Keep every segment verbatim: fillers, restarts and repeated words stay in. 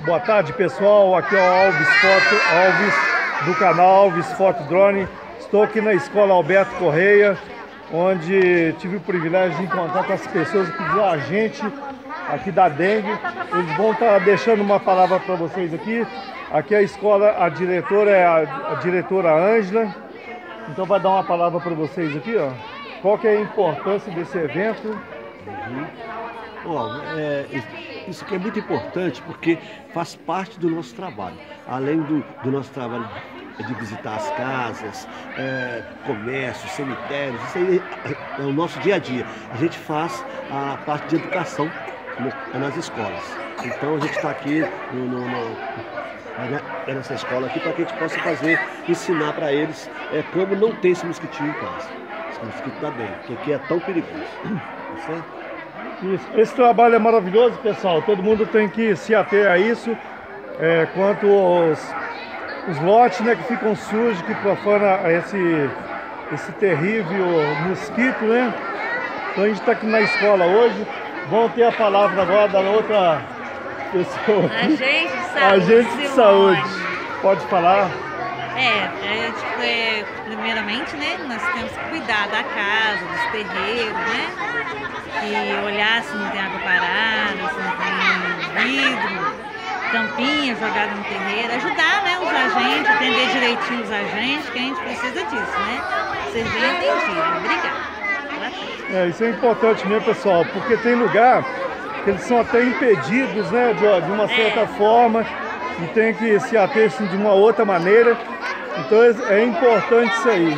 Boa tarde, pessoal. Aqui é o Alves Foto, Alves do canal Alves Foto Drone. Estou aqui na Escola Alberto Correia, onde tive o privilégio de encontrar com as pessoas que são agente aqui da dengue. Eles vão estar deixando uma palavra para vocês aqui. Aqui é a escola, a diretora é a, a diretora Ângela. Então vai dar uma palavra para vocês aqui, ó. Qual que é a importância desse evento? Uhum. Oh, é, isso aqui é muito importante porque faz parte do nosso trabalho. Além do, do nosso trabalho de visitar as casas, é, comércios, cemitérios, isso aí é o nosso dia a dia. A gente faz a parte de educação nas escolas. Então a gente está aqui no, no, no, nessa escola aqui para que a gente possa fazer, ensinar para eles é, como não ter esse mosquitinho em casa. Esse mosquito da dengue, que aqui é tão perigoso. Tá certo? Isso. Esse trabalho é maravilhoso, pessoal. Todo mundo tem que se ater a isso. É, quanto aos os lotes, né, que ficam sujos, que profana esse, esse terrível mosquito, né? Então a gente está aqui na escola hoje. Vão ter a palavra agora da outra pessoa. Agente de saúde. Agente de saúde. Pode falar. É, a gente, é, primeiramente, né, nós temos que cuidar da casa, dos terreiros, né? E olhar se não tem água parada, se não tem vidro, tampinha jogada no terreiro, ajudar, né, os agentes, atender direitinho os agentes, que a gente precisa disso, né? Ser bem atendido. Obrigada. É, isso é importante mesmo, pessoal, porque tem lugar que eles são até impedidos, né, de, de uma certa é. forma, e tem que se ater assim, de uma outra maneira. Então é importante isso aí.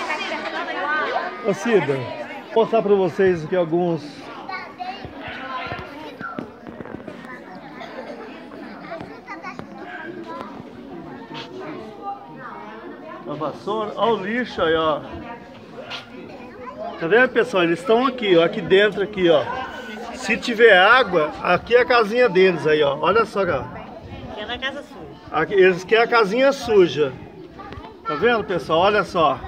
Ô Cida, vou mostrar para vocês aqui alguns. A vassoura, olha o lixo aí, ó. Tá vendo, pessoal? Eles estão aqui, ó, aqui dentro, aqui, ó. Se tiver água, aqui é a casinha deles aí, ó. Olha só, cara. Aqui é a casa suja. Aqui, eles querem a casinha suja. Tá vendo, pessoal? Olha só.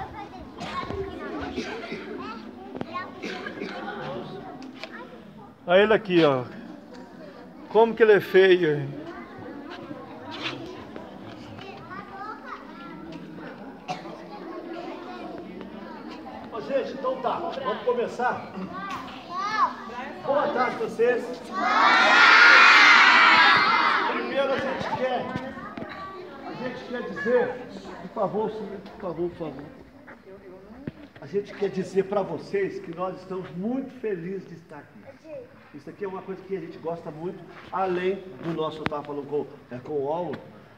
Olha ele aqui, ó. Como que ele é feio, hein? Ô, gente, então tá. Vamos começar? Boa tarde pra vocês. Primeiro a gente quer... A gente quer dizer... Por favor, senhor, por favor, por favor. A gente quer dizer para vocês que nós estamos muito felizes de estar aqui. Isso aqui é uma coisa que a gente gosta muito, além do nosso, eu estava falando com, é, com o Alvo,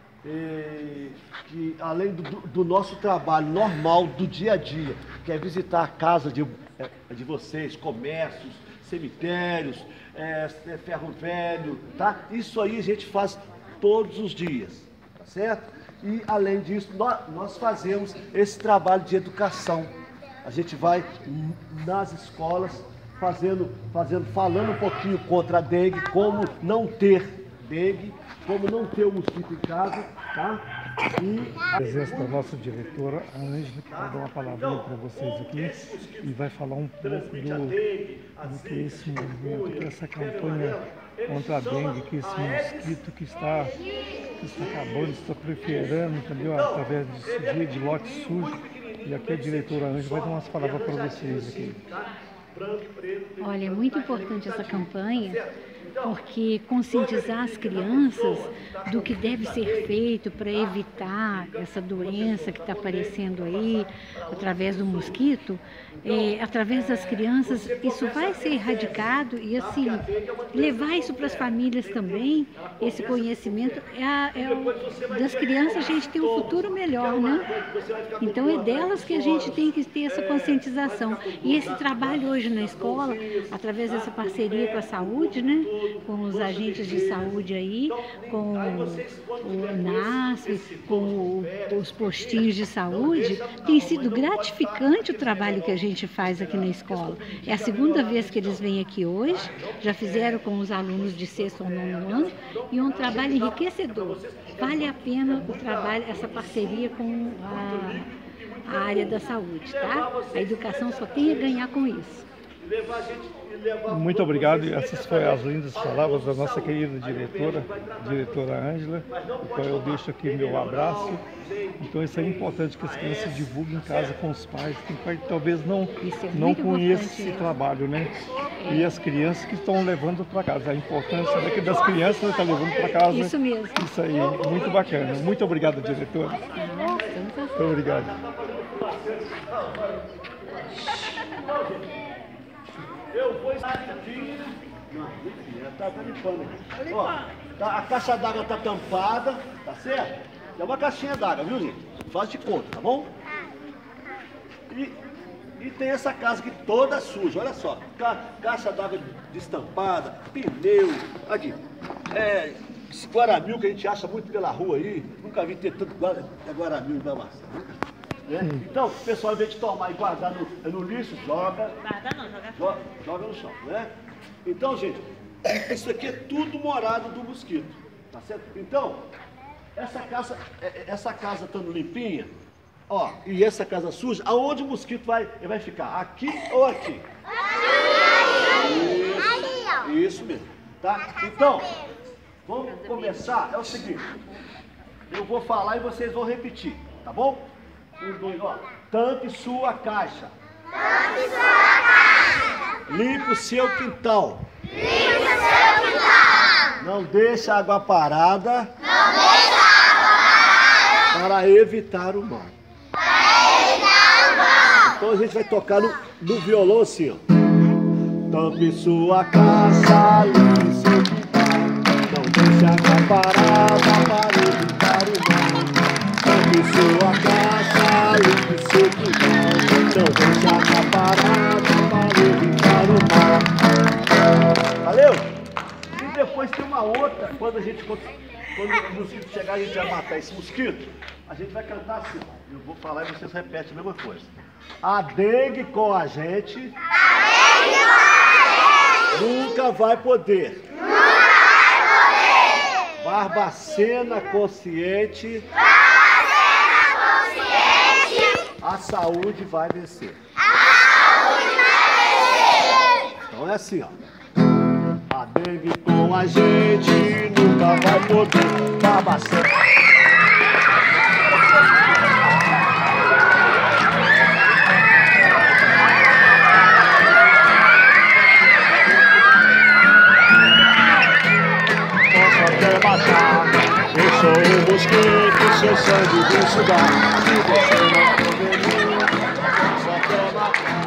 e, que além do, do nosso trabalho normal do dia a dia, que é visitar a casa de, é, de vocês, comércios, cemitérios, é, é, ferro velho, tá? Isso aí a gente faz todos os dias, tá certo? E, além disso, nós, nós fazemos esse trabalho de educação. A gente vai nas escolas fazendo, fazendo, falando um pouquinho contra a dengue, como não ter dengue, como não ter o mosquito em casa, tá? E a presença da nossa diretora, a Ângela, que vai dar uma palavrinha para vocês aqui e vai falar um pouco do, do que esse movimento, que essa campanha contra a dengue, que esse mosquito que está, que está acabando, está proliferando, entendeu? Através desse dia de lote sujo. E aqui a diretora Ângela vai dar umas palavras para vocês aqui. Olha, é muito importante essa campanha, porque conscientizar as crianças do que deve ser feito para evitar essa doença que está aparecendo aí, através do mosquito, é, através das crianças, isso vai ser erradicado e assim, levar isso para as famílias também, esse conhecimento, é, a, é o, das crianças a gente tem um futuro melhor, né? Então é delas que a gente tem que ter essa conscientização. E esse trabalho hoje na escola, através dessa parceria com a saúde, né? Com os agentes de saúde aí, com o NASF, com o, os postinhos de saúde, tem sido gratificante o trabalho que a gente faz aqui na escola. É a segunda vez que eles vêm aqui hoje, já fizeram com os alunos de sexto ao nono ano, e é um trabalho enriquecedor. Vale a pena o trabalho, essa parceria com a, a área da saúde, tá? A educação só tem a ganhar com isso. levar a gente e levar. Muito obrigado. E essas foram as lindas palavras da nossa querida diretora, diretora Ângela. Então eu deixo aqui meu abraço. Então isso é importante que as crianças divulguem em casa com os pais. Tem pai que talvez não, não conheça esse trabalho, né? E as crianças que estão levando para casa. A importância daqui das crianças estar levando para casa. Isso mesmo. Isso aí, muito bacana. Muito obrigado, diretora. Muito obrigado. Eu vou estar aqui. Não, enfim, tá, tá limpando aqui. Ó, tá, a caixa d'água tá tampada, tá certo? É uma caixinha d'água, viu, gente? Faz de conta, tá bom? E, e tem essa casa aqui toda suja, olha só. Ca, caixa d'água destampada, pneu, aqui. É, esse guaramil que a gente acha muito pela rua aí. Nunca vi ter tanto guaramil em Barbacena, nunca. Né? Então, o pessoal, ao invés de tomar e guardar no, no lixo, joga, Guarda não, joga joga, joga no chão, né? Então, gente, isso aqui é tudo morado do mosquito, tá certo? Então, essa casa, essa casa estando limpinha, ó, e essa casa suja, aonde o mosquito vai, ele vai ficar? Aqui ou aqui? Isso, isso mesmo, tá? Então, vamos começar, é o seguinte, eu vou falar e vocês vão repetir, tá bom? Um, dois, ó. Tampe sua caixa. Tampe sua caixa. Limpe o seu quintal. Limpe o seu quintal. Não deixe água parada. Não deixe água parada. Para evitar o mal. Para evitar o mal. Então a gente vai tocar no, no violão assim, ó. Tampe sua caixa, limpe seu quintal. Não deixe água parada para evitar o mal. Tampe sua caixa, limpe seu quintal. Não deixe água parada para evitar o mal. Valeu? E depois tem uma outra, quando a gente, quando o mosquito chegar, a gente vai matar esse mosquito, a gente vai cantar assim, ó. Eu vou falar e vocês repetem a mesma coisa. A dengue com a gente, a dengue com a gente nunca vai poder. Nunca vai poder. Barbacena consciente. A saúde vai vencer. A saúde vai vencer. Então é assim, ó. A dengue com a gente nunca vai poder. Barbacena. Posso até matar. Eu sou o mosquito, seu sangue vem sugar. Se você não comer, só quer matar.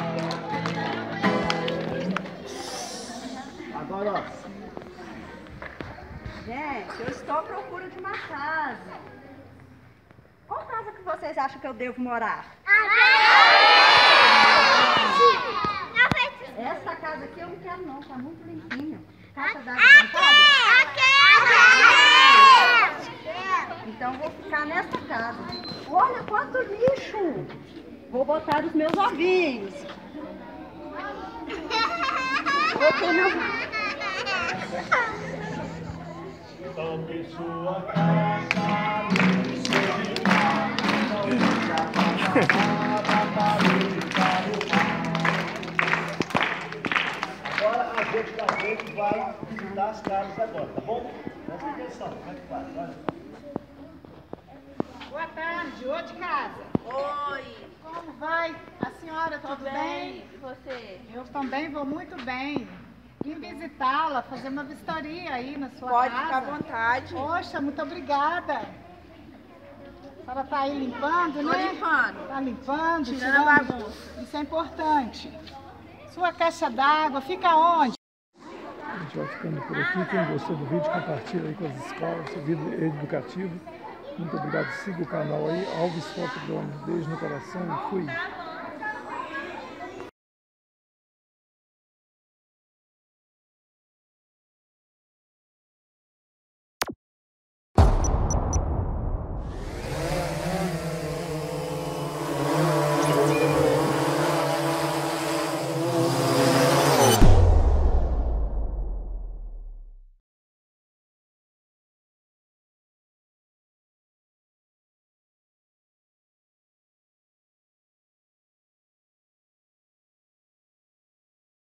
Agora, ó. Gente, eu estou à procura de uma casa. Qual casa que vocês acham que eu devo morar? Essa casa aqui eu não quero não, tá muito limpinha. Caixa d'água tampada? Então vou ficar nessa casa. Olha quanto lixo! Vou botar os meus ovinhos. Botei meu... Tampe sua caixa, limpe seu quintal. Não deixe água parada para evitar o mal. Agora a gente, a gente vai visitar as casas agora, tá bom? Presta atenção, como é que faz? Olha. Boa tarde, ô de casa. Oi. Como vai? A senhora, tudo bem? bem? E você? Eu também vou muito bem. Vim visitá-la, fazer uma vistoria aí na sua Pode casa. ficar à vontade. Poxa, muito obrigada. A senhora está aí limpando, Tô né? limpando. Está limpando, Tirando a bagunça. Isso é importante. Sua caixa d'água fica onde? A gente vai ficando por aqui. Quem gostou do vídeo, compartilha aí com as escolas. Esse vídeo é educativo. Muito obrigado. Siga o canal aí. Alves Foto Drone. Beijo no coração e fui.